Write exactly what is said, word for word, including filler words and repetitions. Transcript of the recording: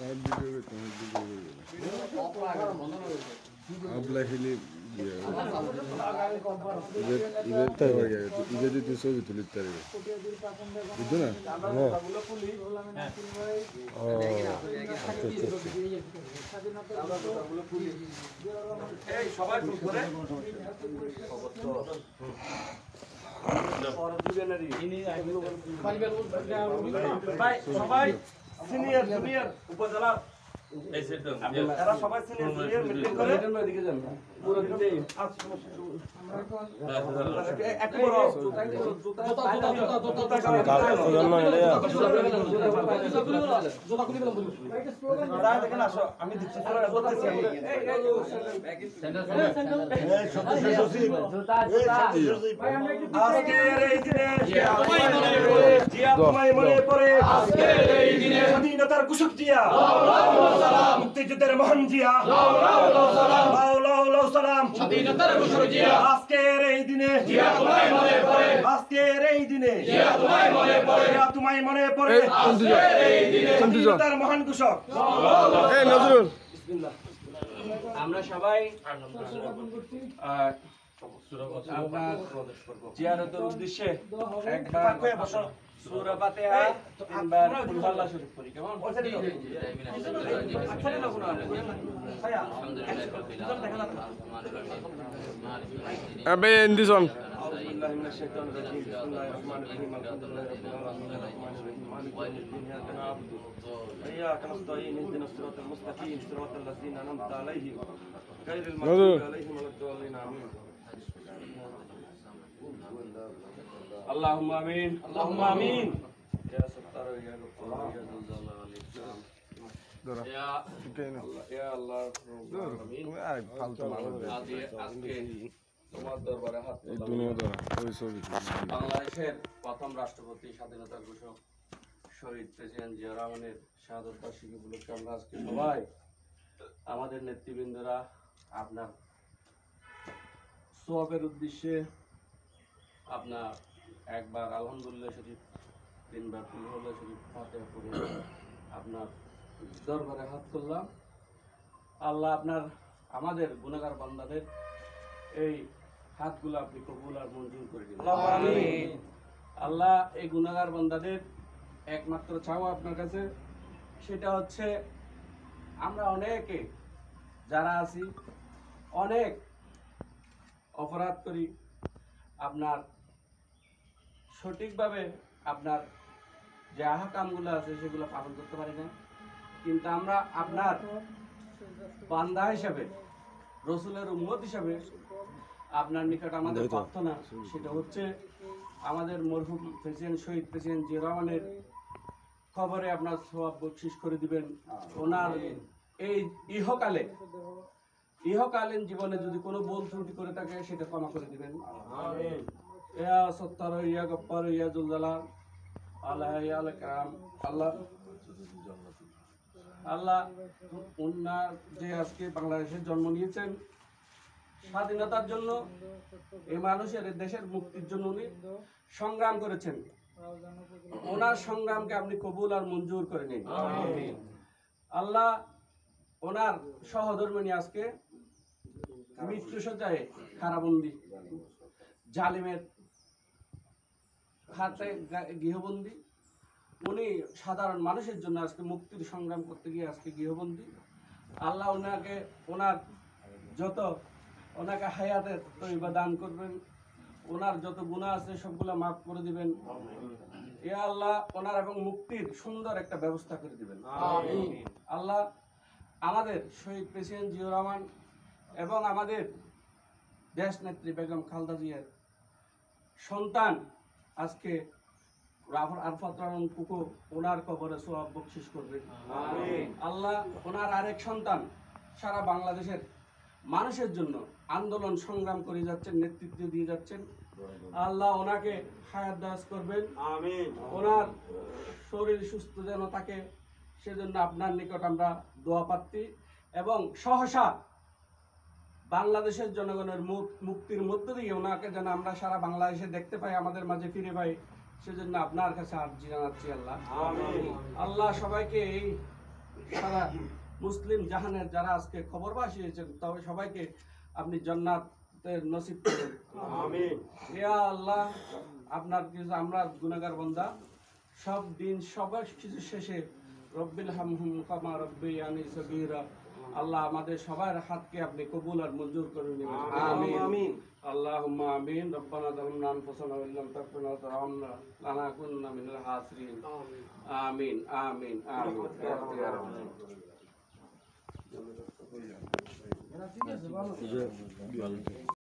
Abla hili ইবে যদি ছবি তুলি তার বুঝছো না সবাই সিনিয়র জুনিয়র উপজেলা এরা সবাই সিনিয়র জুনিয়র মিটিং করে এদিকে যান পুরো দিতে এক বড় জুতা জুতা জুতা জুতা খুলে বলুন দাঁড়া দেখেন আসো আমি দিচ্ছি পুরো বলতেছি এই সদস্য সচিব জুতা জুতা আজকের এই দিনে জিয়া তোমায় মনে পড়ে আজকের এই দিনে স্বাধীনতার ঘোষক জিয়া মুক্তিযুদ্ধের মহান জিয়া সালাম স্বাধীনতার ঘোষক জিয়া আজকের এই দিনে জিয়া তোমায় মনে পড়ে আজকের এই দিনে জিয়া তোমায় মনে পড়ে জিয়া তোমায় মনে পড়ে আজকের এই দিনে স্বাধীনতার মহান ঘোষক এই নজরুল বিসমিল্লাহ আমরা সবাই আপনার জিয়ারতের উদ্দেশ্যে একবার বসো সূরা ফাতিহা তিনবার কুল আল্লাহ শরীফ পড়ি কেমন আবে এন্ডিসন আউযুবিল্লাহি মিনাশ শাইতানির রাজীম বিসমিল্লাহির রহমানির রহিম আলহামদুলিল্লাহি রাব্বিল আলামিন আররাহমানির রহিম মালিকি ইয়াউমিদ্দিন ইyyaka na'budu wa iyyaka nasta'in ihdinas siratal mustaqim siratal ladzina an'amta 'alaihim ghayril maghdubi 'alaihim waladdallin amin Allahumma amin Allahumma amin ya sattar ya ghaffar ya dhul jalali wal ikram ya Allah ya Allah amin তুমি আরেক ফালতু মানুষ আজকে আজকে তোমার দরবারে হাত এই দুনিয়া দ্বারা ওই ছবি বাংলাদেশের প্রথম রাষ্ট্রপতি স্বাধীনতার ঘোষক শহীদ প্রেসিডেন্ট জিয়া রহমানের শাহাদত বার্ষিকী উপলক্ষে আমরা আজকে সবাই আমাদের নেতৃবৃন্দরা আপনার সোয়াবের উদ্দেশ্যে আপনার একবার আলহামদুলিল্লাহ শরীফ তিনবার কুলহুল্লাহ শরীফ ফাতিহা পড়ে আপনার দরবারে হাত করলাম আল্লাহ আপনার আমাদের গুনাহগার বান্দাদের এই হাতগুলো আপনি কবুল আর মঞ্জুর করে দিন আমিন আল্লাহ এই গুনাহগার বান্দাদের একমাত্র চাওয়া আপনার কাছে সেটা হচ্ছে আমরা অনেকে যারা আছি অনেক অপরাধ করি আপনার সঠিকভাবে আপনার যে আহকামগুলো আছে সেগুলো পালন করতে পারি না কিন্তু আমরা আপনার বান্দা হিসাবে রসুলের উম্মত হিসাবে আপনার নিকট আমাদের প্রার্থনা সেটা হচ্ছে আমাদের মরহুম প্রেসিডেন্ট শহীদ প্রেসিডেন্ট জিয়া রহমানের খবরে আপনার সওয়াব বকশিশ করে দিবেন ওনার এই ইহকালে ইহকালীন জীবনে যদি কোনো ভুল ত্রুটি করে থাকে সেটা ক্ষমা করে দিবেন আমিন ইয়া সত্তার ইয়া গফফার ইয়া যুল জালাল আল্লাহ ইয়া আল কারাম আল্লাহ আল্লাহ উনার যে আজকে বাংলাদেশে জন্ম নিয়েছেন স্বাধীনতার জন্য এই মানুষের দেশের মুক্তির জন্য উনি সংগ্রাম করেছেন ওনার সংগ্রামকে আপনি কবুল আর মঞ্জুর করে নিন আমিন আল্লাহ ওনার সহধর্মিণী আজকে মৃত্যুসজ্জায় কারাবন্দী জালিমের হাতে গৃহবন্দী উনি সাধারণ মানুষের জন্য আজকে মুক্তির সংগ্রাম করতে গিয়ে আজকে গৃহবন্দী আল্লাহ ওনাকে ওনার যত ওনাকে হায়াতের তৈবা দান করবেন ওনার যত গুনাহ আছে সবগুলা মাফ করে দিবেন ইয়া আল্লাহ ওনার এবং মুক্তির সুন্দর একটা ব্যবস্থা করে দিবেন আমিন আল্লাহ আমাদের শহীদ প্রেসিডেন্ট জিয়া রহমান এবং আমাদের দেশ নেত্রী বেগম খালেদা জিয়ার সন্তান আজকে আরফাত রহমান কুকু ওনার কবরে সওয়াব বকশিশ করবেন আমিন আল্লাহ ওনার আরেক সন্তান সারা বাংলাদেশের মানুষের জন্য আন্দোলন সংগ্রাম করে যাচ্ছেন নেতৃত্ব দিয়ে যাচ্ছেন আল্লাহ ওনাকে হায়াত দারাজ করবেন আমিন ওনার শরীর সুস্থ যেন থাকে সেজন্য আপনার নিকট আমরা দোয়া প্রার্থী এবং সহসা বাংলাদেশের জনগণের মুক্তির মধ্য দিয়ে ওনাকে যেন আমরা সারা বাংলাদেশে দেখতে পাই আমাদের মাঝে ফিরে পাই সেজন্য আপনার কাছে আরজি জানাচ্ছি আল্লাহ আমিন আল্লাহ সবাইকে এই সারা মুসলিম জাহানের যারা আজকে খবরবাসী হয়েছেন তবে সবাইকে আপনি জান্নাতের নসিব করেন আমিন। ইয়া আল্লাহ, আপনার কিছু আমরা গুনাহগার বান্দা, সব দিন সবার কিছু শেষে রব্বিল হামহুম কামা রব্বিয়ানি সগীরা, আল্লাহ আমাদের সবার হাতকে আপনি কবুল আর মঞ্জুর করে নেবেন আমিন আমিন। আল্লাহুম্মা আমিন। রব্বানা যালামনা আনফুসানা ওয়া ইল্লাম তাগফির লানা ওয়া তারহামনা লানাকুন্না মিনাল খাসিরিন আমিন আমিন আমিন। ভালো